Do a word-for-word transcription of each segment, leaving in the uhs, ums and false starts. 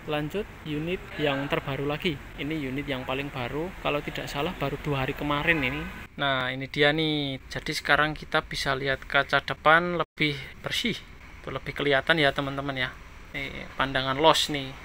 Lanjut unit yang terbaru lagi. Ini unit yang paling baru, kalau tidak salah baru dua hari kemarin ini. Nah ini dia nih. Jadi sekarang kita bisa lihat kaca depan lebih bersih, lebih kelihatan ya teman-teman ya. Nih pandangan los nih.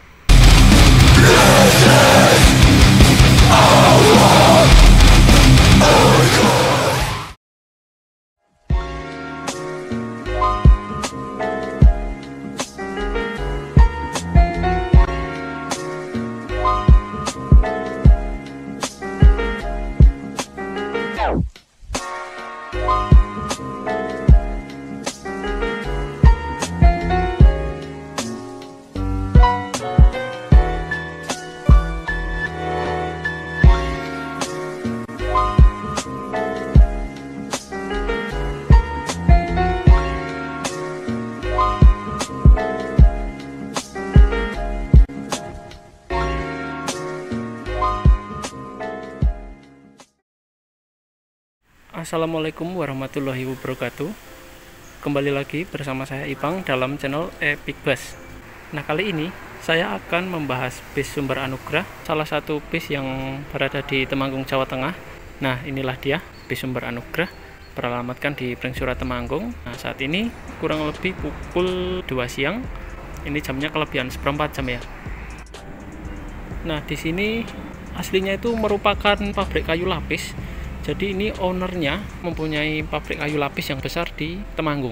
Assalamualaikum warahmatullahi wabarakatuh. Kembali lagi bersama saya Ipang dalam channel Epic Bus. Nah kali ini saya akan membahas bis Sumber Anugrah, salah satu bis yang berada di Temanggung, Jawa Tengah. Nah inilah dia bis Sumber Anugrah, beralamatkan di Prengsura Temanggung. Nah saat ini kurang lebih pukul dua siang. Ini jamnya kelebihan seperempat jam ya. Nah di sini aslinya itu merupakan pabrik kayu lapis. Jadi ini ownernya mempunyai pabrik kayu lapis yang besar di Temanggung.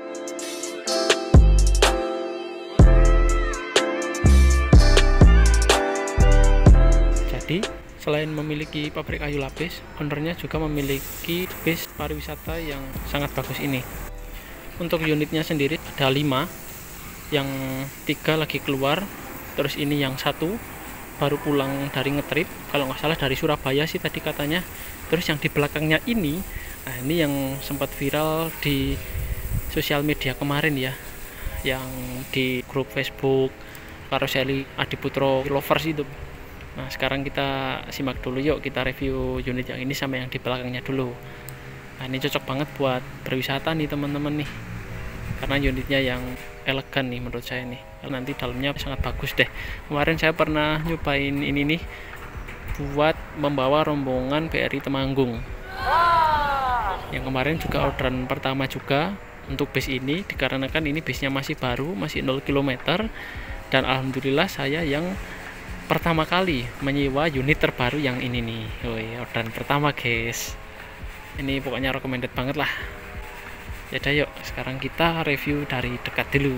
Jadi selain memiliki pabrik kayu lapis, ownernya juga memiliki bis pariwisata yang sangat bagus ini. Untuk unitnya sendiri ada lima, yang tiga lagi keluar, terus ini yang satu baru pulang dari ngetrip, kalau nggak salah dari Surabaya sih tadi katanya. Terus yang di belakangnya ini, nah ini yang sempat viral di sosial media kemarin ya, yang di grup Facebook Karoseli Adiputro Lovers itu. Nah sekarang kita simak dulu yuk, kita review unit yang ini sama yang di belakangnya dulu. Nah ini cocok banget buat berwisata nih teman-teman nih, karena unitnya yang elegan nih menurut saya nih. Nanti dalamnya sangat bagus deh. Kemarin saya pernah nyobain ini nih buat membawa rombongan B R I Temanggung. Yang kemarin juga orderan pertama juga untuk bis ini, dikarenakan ini bisnya masih baru, masih nol kilometer, dan alhamdulillah saya yang pertama kali menyewa unit terbaru yang ini nih. Woi, orderan pertama guys. Ini pokoknya recommended banget lah. Ya udah yuk, sekarang kita review dari dekat dulu.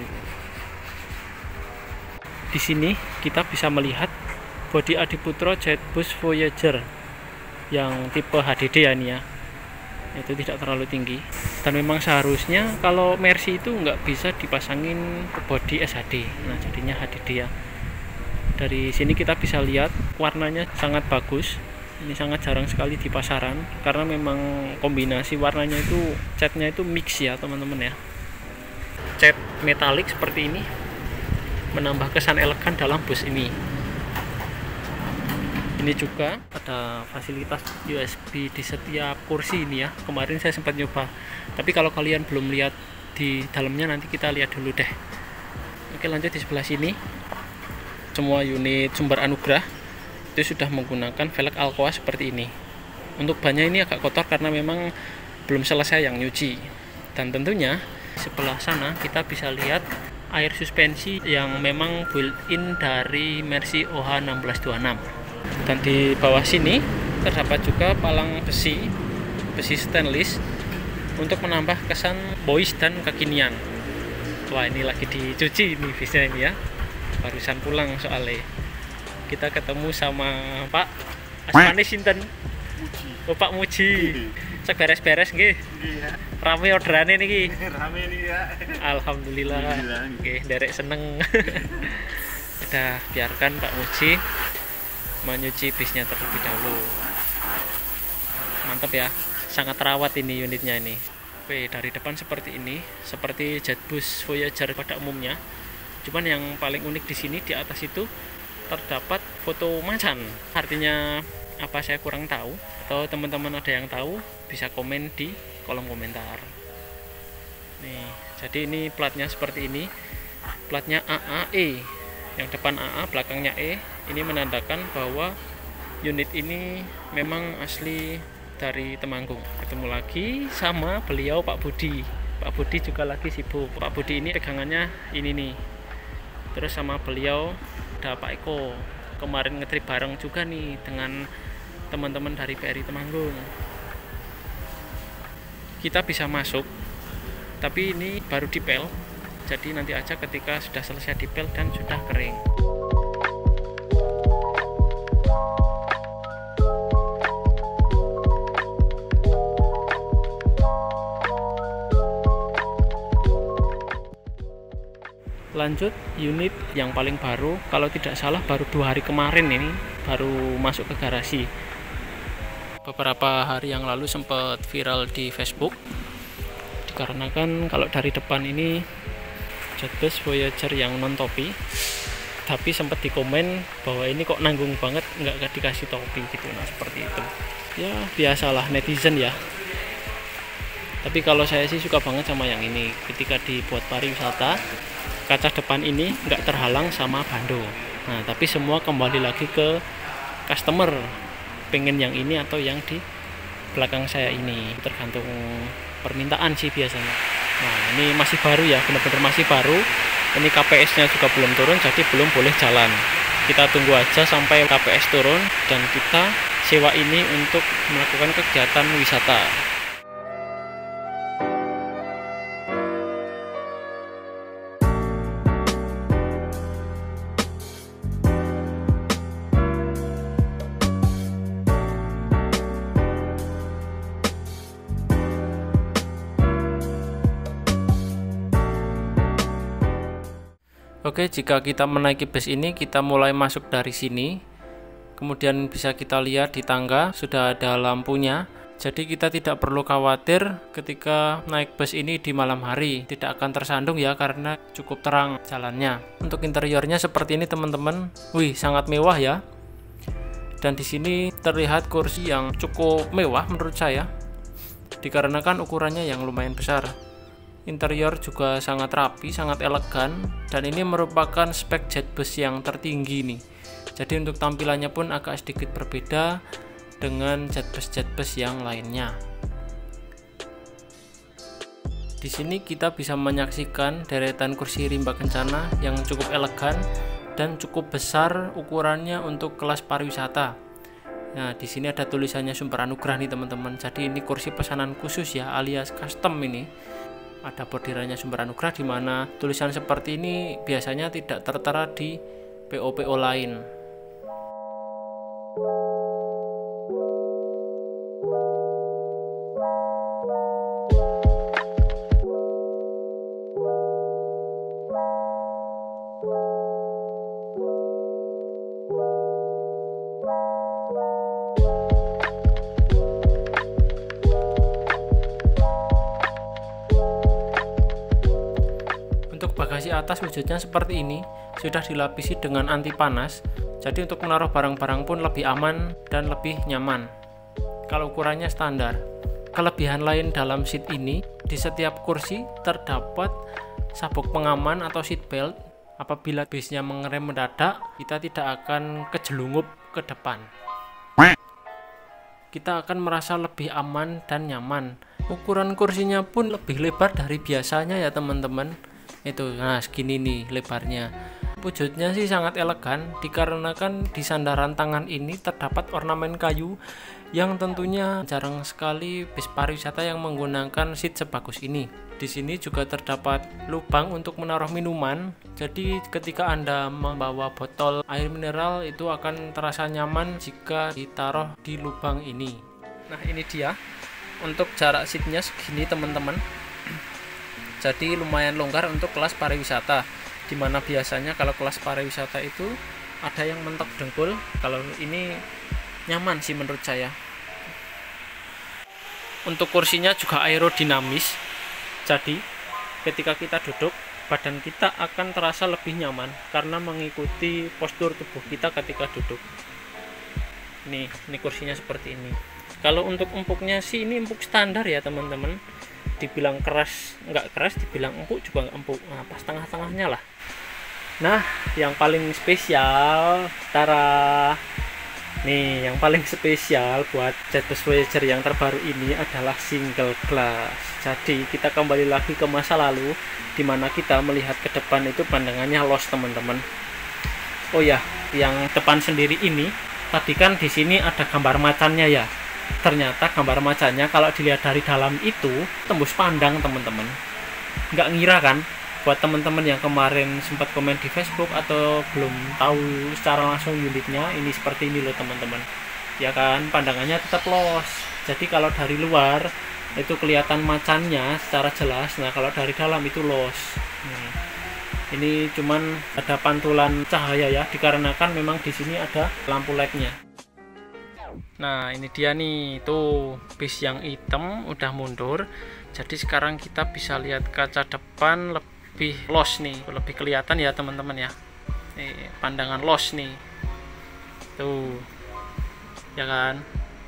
Di sini kita bisa melihat bodi Adiputro Jetbus Voyager yang tipe H D D ya ini ya. Itu tidak terlalu tinggi, dan memang seharusnya kalau Mercy itu nggak bisa dipasangin bodi S H D. Nah jadinya H D D ya. Dari sini kita bisa lihat warnanya sangat bagus. Ini sangat jarang sekali di pasaran karena memang kombinasi warnanya itu, catnya itu mix ya teman-teman ya. Cat metalik seperti ini menambah kesan elegan dalam bus ini. Ini juga ada fasilitas U S B di setiap kursi ini ya. Kemarin saya sempat nyoba, tapi kalau kalian belum lihat di dalamnya nanti kita lihat dulu deh. Oke lanjut, di sebelah sini semua unit Sumber Anugrah itu sudah menggunakan velg Alcoa seperti ini. Untuk bannya ini agak kotor karena memang belum selesai yang nyuci. Dan tentunya sebelah sana kita bisa lihat air suspensi yang memang built-in dari Mercy O H enam belas dua puluh enam. Dan di bawah sini terdapat juga palang besi, besi stainless untuk menambah kesan boys dan kekinian. Wah ini lagi dicuci ini bisnya ini ya, barusan pulang soalnya. Kita ketemu sama Pak Asmane sinten? Muji. Oh Pak Muji. Cek beres-beres nggih. Rame orderane niki. Rame nih ya. Alhamdulillah. Oke, derek seneng. Udah biarkan Pak Muji menyuci bisnya terlebih dahulu. Mantap ya, sangat terawat ini unitnya ini. Oke, dari depan seperti ini, seperti Jetbus Voyager pada umumnya. Cuman yang paling unik di sini, di atas itu terdapat foto macan. Artinya apa saya kurang tahu, atau teman-teman ada yang tahu bisa komen di kolom komentar. Nih, jadi ini platnya seperti ini. Platnya A A E. yang depan A A, belakangnya E. Ini menandakan bahwa unit ini memang asli dari Temanggung. Ketemu lagi sama beliau Pak Budi. Pak Budi juga lagi sibuk. Pak Budi ini pegangannya ini nih. Terus sama beliau ada Pak Eko. Kemarin ngetrip bareng juga nih dengan teman-teman dari P R I Temanggung. Kita bisa masuk, tapi ini baru dipel. Jadi nanti aja ketika sudah selesai dipel dan sudah kering. Lanjut unit yang paling baru, kalau tidak salah baru dua hari kemarin ini baru masuk ke garasi. Beberapa hari yang lalu sempat viral di Facebook, dikarenakan kalau dari depan ini Jetbus Voyager yang non topi, tapi sempat dikomen bahwa ini kok nanggung banget nggak dikasih topi gitu. Nah seperti itu ya, biasalah netizen ya. Tapi kalau saya sih suka banget sama yang ini. Ketika dibuat pariwisata, kaca depan ini nggak terhalang sama bando. Nah tapi semua kembali lagi ke customer, pengen yang ini atau yang di belakang saya ini, tergantung permintaan sih biasanya. Nah ini masih baru ya, benar-benar masih baru. Ini K P S nya juga belum turun, jadi belum boleh jalan. Kita tunggu aja sampai K P S turun dan kita sewa ini untuk melakukan kegiatan wisata. Oke, jika kita menaiki bus ini, kita mulai masuk dari sini. Kemudian bisa kita lihat di tangga sudah ada lampunya. Jadi kita tidak perlu khawatir ketika naik bus ini di malam hari. Tidak akan tersandung ya, karena cukup terang jalannya. Untuk interiornya seperti ini teman-teman. Wih, sangat mewah ya. Dan di sini terlihat kursi yang cukup mewah menurut saya, dikarenakan ukurannya yang lumayan besar. Interior juga sangat rapi, sangat elegan, dan ini merupakan spek Jetbus yang tertinggi nih. Jadi untuk tampilannya pun agak sedikit berbeda dengan Jetbus-Jetbus yang lainnya. Di sini kita bisa menyaksikan deretan kursi rimba kencana yang cukup elegan dan cukup besar ukurannya untuk kelas pariwisata. Nah, di sini ada tulisannya Sumber Anugrah nih teman-teman. Jadi ini kursi pesanan khusus ya, alias custom ini. Ada bordirannya Sumber Anugrah, di mana tulisan seperti ini biasanya tidak tertera di P O P O lain. Untuk bagasi atas wujudnya seperti ini, sudah dilapisi dengan anti panas, jadi untuk menaruh barang-barang pun lebih aman dan lebih nyaman. Kalau ukurannya standar. Kelebihan lain dalam seat ini, di setiap kursi terdapat sabuk pengaman atau seat belt. Apabila bisnya mengerem mendadak, kita tidak akan kejelungup ke depan. Kita akan merasa lebih aman dan nyaman. Ukuran kursinya pun lebih lebar dari biasanya ya teman-teman. Itu, nah segini nih lebarnya. Wujudnya sih sangat elegan, dikarenakan di sandaran tangan ini terdapat ornamen kayu yang tentunya jarang sekali bis pariwisata yang menggunakan seat sebagus ini. Di sini juga terdapat lubang untuk menaruh minuman, jadi ketika Anda membawa botol air mineral itu akan terasa nyaman jika ditaruh di lubang ini. Nah ini dia, untuk jarak seatnya segini teman-teman. Jadi lumayan longgar untuk kelas pariwisata, dimana biasanya kalau kelas pariwisata itu ada yang mentok dengkul. Kalau ini nyaman sih menurut saya. Untuk kursinya juga aerodinamis, jadi ketika kita duduk, badan kita akan terasa lebih nyaman karena mengikuti postur tubuh kita ketika duduk. Nih, ini kursinya seperti ini. Kalau untuk empuknya sih ini empuk standar ya teman-teman. Dibilang keras nggak keras, dibilang empuk juga nggak empuk, nah pas tengah-tengahnya lah. Nah, yang paling spesial Tara nih, yang paling spesial buat Jetbus Voyager yang terbaru ini adalah single glass. Jadi kita kembali lagi ke masa lalu, dimana kita melihat ke depan itu pandangannya los, teman-teman. Oh ya, yang depan sendiri ini tadi kan di sini ada gambar macannya ya. Ternyata gambar macannya kalau dilihat dari dalam itu tembus pandang, teman-teman. Nggak ngira kan? Buat teman-teman yang kemarin sempat komen di Facebook atau belum tahu secara langsung unitnya, ini seperti ini loh teman-teman. Ya kan, pandangannya tetap los. Jadi kalau dari luar itu kelihatan macannya secara jelas. Nah, kalau dari dalam itu los. Hmm. Ini cuman ada pantulan cahaya ya, dikarenakan memang di sini ada lampu L E D-nya. Nah, ini dia nih, tuh bis yang hitam udah mundur. Jadi sekarang kita bisa lihat kaca depan lebih lebih los nih, lebih kelihatan ya teman-teman ya. Nih, pandangan los nih. Tuh. Ya kan?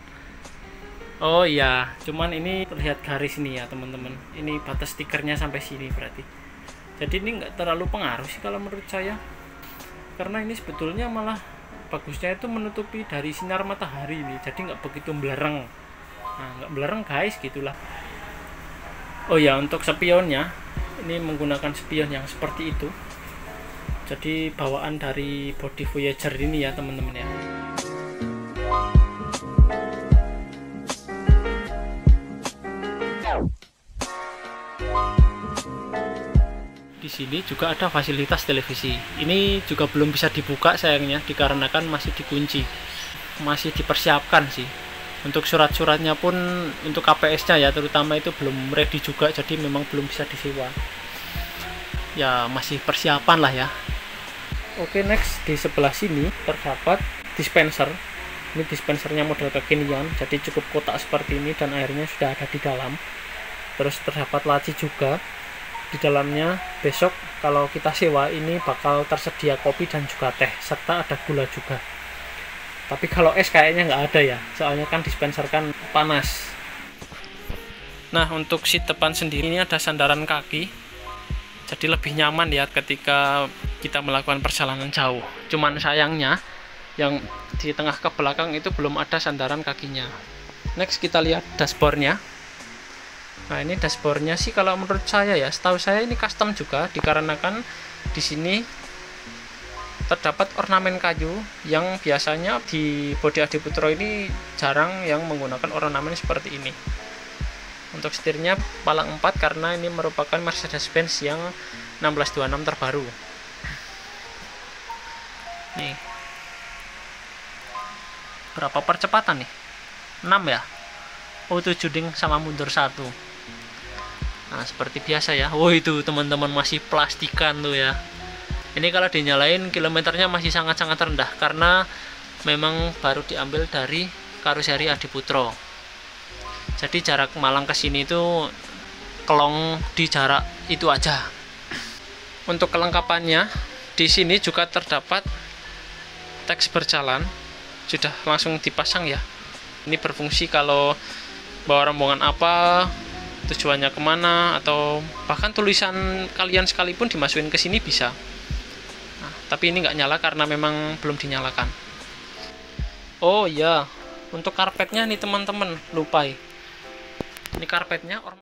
Oh iya, cuman ini terlihat garis nih ya teman-teman. Ini batas stikernya sampai sini berarti. Jadi ini nggak terlalu pengaruh sih kalau menurut saya. Karena ini sebetulnya malah bagusnya itu menutupi dari sinar matahari nih. Jadi nggak begitu belereng. Nah, nggak belereng guys, gitulah. Oh ya, untuk spionnya ini menggunakan spion yang seperti itu. Jadi bawaan dari body Voyager ini ya teman-teman ya. Di sini juga ada fasilitas televisi. Ini juga belum bisa dibuka sayangnya, dikarenakan masih dikunci. Masih dipersiapkan sih. Untuk surat-suratnya pun, untuk K P S-nya ya terutama itu belum ready juga, jadi memang belum bisa disewa. Ya masih persiapan lah ya. Oke, next di sebelah sini terdapat dispenser. Ini dispensernya model kekinian, jadi cukup kotak seperti ini dan airnya sudah ada di dalam. Terus terdapat laci juga di dalamnya. Besok kalau kita sewa ini bakal tersedia kopi dan juga teh, serta ada gula juga. Tapi kalau es kayaknya nggak ada ya, soalnya kan dispenser kan panas. Nah, untuk seat depan sendiri ini ada sandaran kaki, jadi lebih nyaman ya ketika kita melakukan perjalanan jauh. Cuman sayangnya yang di tengah ke belakang itu belum ada sandaran kakinya. Next kita lihat dashboardnya. Nah, ini dashboardnya sih kalau menurut saya ya, setahu saya ini custom juga, dikarenakan di sini terdapat ornamen kayu yang biasanya di bodi Adiputro ini jarang yang menggunakan ornamen seperti ini. Untuk setirnya palang empat karena ini merupakan Mercedes-Benz yang enam belas dua puluh enam terbaru. Nih. Berapa percepatan nih? enam ya? Oh, tujuh ding sama mundur satu. Nah, seperti biasa ya. Oh, itu teman-teman masih plastikan tuh ya. Ini kalau dinyalain kilometernya masih sangat-sangat rendah karena memang baru diambil dari karoseri Adiputro. Jadi jarak Malang ke sini itu kelong di jarak itu aja. Untuk kelengkapannya di sini juga terdapat teks berjalan, sudah langsung dipasang ya. Ini berfungsi kalau bawa rombongan apa, tujuannya kemana, atau bahkan tulisan kalian sekalipun dimasukin ke sini bisa. Tapi ini nggak nyala karena memang belum dinyalakan. Oh iya, untuk karpetnya nih teman-teman, lupa. Ini karpetnya